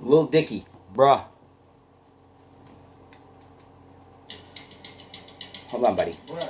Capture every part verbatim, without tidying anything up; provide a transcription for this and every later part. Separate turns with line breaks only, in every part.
Lil Dicky, bruh. Hold on, buddy.
Bruh.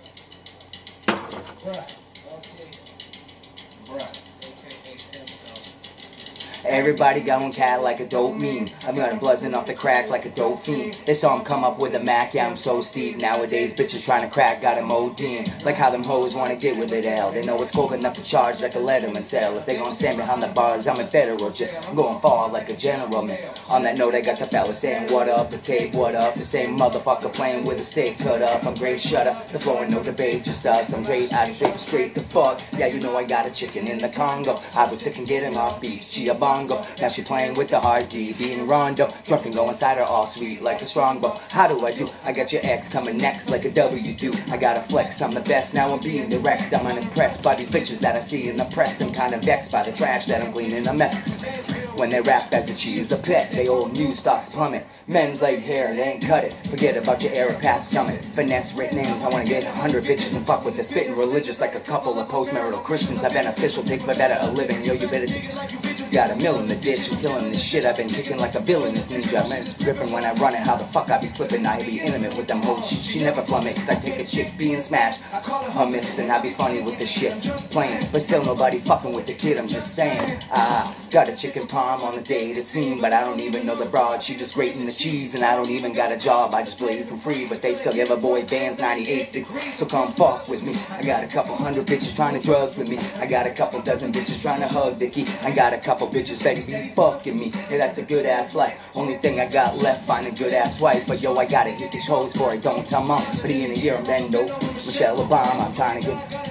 Bruh. Okay. Bruh. Okay, stem cells.
Everybody going cat like a dope meme. I'm gonna buzzing off the crack like a dope fiend. They saw him come up with a Mac, yeah, I'm so steep. Nowadays, bitches trying to crack, got him O D'ing. Like how them hoes wanna get with it, L. They know it's cold enough to charge like a Letterman cell. If they gon' stand behind the bars, I'm in federal jail. I'm going far like a general, man. On that note, I got the fellas saying, what up, the tape, what up? The same motherfucker playing with a steak cut up. I'm great, shut up. The flow and no debate, just us. I'm straight out of straight, straight the fuck. Yeah, you know I got a chicken in the Congo. I was sick and getting off beat. She a bongo. Now she playing with the hard D, being Rondo. Drunk and go inside her all sweet like a strongbow. How do I do? I got your ex coming next like a W do. I gotta flex, I'm the best, now I'm being direct. I'm unimpressed by these bitches that I see in the press. I'm kinda vexed by the trash that I'm cleaning a mess. When they rap as a cheese, a pet, they old news stocks plummet. Men's like hair, they ain't cut it. Forget about your era past summit. Finesse written names, I wanna get a hundred bitches and fuck with the spitting religious like a couple of post-marital Christians. I've been official, take my better a living. Yo, you better got a mill in the ditch and killing this shit. I've been kicking like a villainous ninja. Man, gripping when I run it, how the fuck I be slipping. I be intimate with them hoes, she, she never flummoxed. I take a chick being smashed, a miss, and I be funny with the shit. Playing, but still nobody fucking with the kid, I'm just saying. Ah, got a chicken palm on the date, it seemed, but I don't even know the broad. She just grating the cheese, and I don't even got a job. I just blaze them free, but they still give a boy bands ninety-eight degrees. So come fuck with me. I got a couple hundred bitches trying to drugs with me. I got a couple dozen bitches trying to hug Dicky. I got a couple bitches better be fucking me. Yeah, that's a good ass life. Only thing I got left, find a good ass wife. But yo, I gotta hit these hoes before I don't tell mom. But in a year I'm bendo. Michelle Obama, I'm trying to get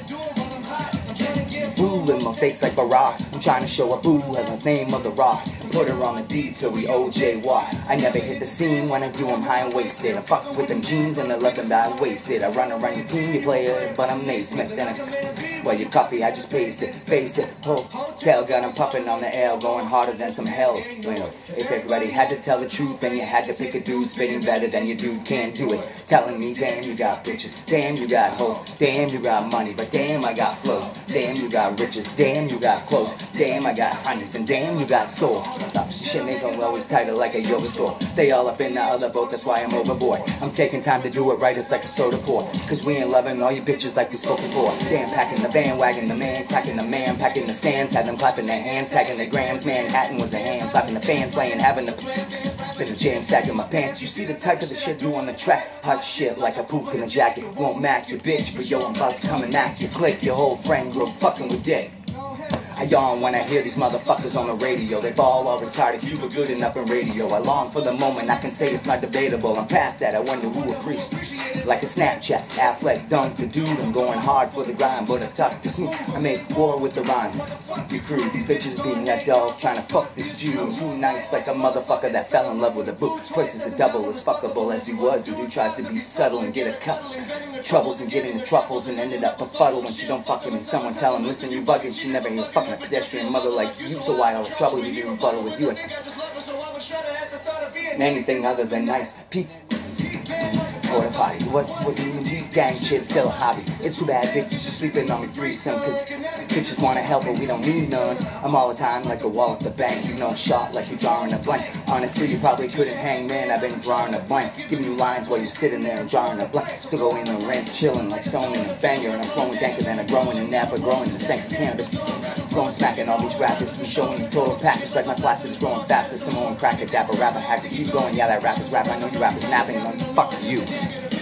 boo with mistakes like Barack. I'm trying to show a boo as the name of the rock. Put her on the D till we O J Y. I never hit the scene when I do them high and wasted. I fuck with them jeans and I let them die wasted. I run around your team, you play it, but I'm Naismith. Then I, well, you copy, I just paste it, face it. Hotel gun, I'm puffing on the L, going harder than some hell. You know, if everybody had to tell the truth, then you had to pick a dude spitting better than your dude can't do it. Telling me, damn, you got bitches, damn, you got hoes, damn, you got money, but damn, I got flows, damn, you got riches, damn, you got clothes, damn, I got hundreds, and damn, you got soul. Shit make them always tighter like a yoga store. They all up in the other boat, that's why I'm overboard. I'm taking time to do it right, it's like a soda pour. Cause we ain't loving all you bitches like we spoke before. Damn, packing the bandwagon, the man, cracking the man, packing the stands, had them clapping their hands, tagging the grams. Manhattan was the hand, slapping the fans, playing, having the been a jam sack in my pants. You see the type of the shit do on the track. Hot shit like a poop in a jacket. Won't mac your bitch, but yo, I'm about to come and knock you. Click your whole friend group, fucking with dick. I yawn when I hear these motherfuckers on the radio. They ball all retarded, Cuba good and up in radio. I long for the moment, I can say it's not debatable. I'm past that, I wonder who appreciates. Like a Snapchat, Affleck dunk the dude. I'm going hard for the grind, but I tuck this move. I make war with the rhymes. Fuck your crew, these bitches being that dog, trying to fuck this Jew. I'm too nice like a motherfucker that fell in love with a boot. Twice as a double as fuckable as he was. The dude tries to be subtle and get a cut. Troubles and getting the truffles and ended up befuddled when she don't fuck him. And someone tell him, listen, you bugging, she never even fucking a pedestrian mother like you, so why all the trouble you be rebuttal with you? And anything other than nice people. Porta potty, what's wasn't even deep gang shit, still a hobby. It's too bad bitches are sleeping on me threesome, cause bitches wanna help but we don't need none. I'm all the time like a wall at the bank, you know, shot like you're drawing a blank. Honestly, you probably couldn't hang, man, I've been drawing a blank. Giving you lines while you're sitting there and drawing a blank. Still go in the rent, chillin' like stone in a banger, and I'm flowing danker than a growing in Napa, growing the stank of cannabis. Flowing smacking all these rappers and showing the total package like my flash is growing faster. Samoan cracker, dapper rapper, had to keep going. Yeah, that rapper's rap, I know you rappers napping, and I'm fucking you.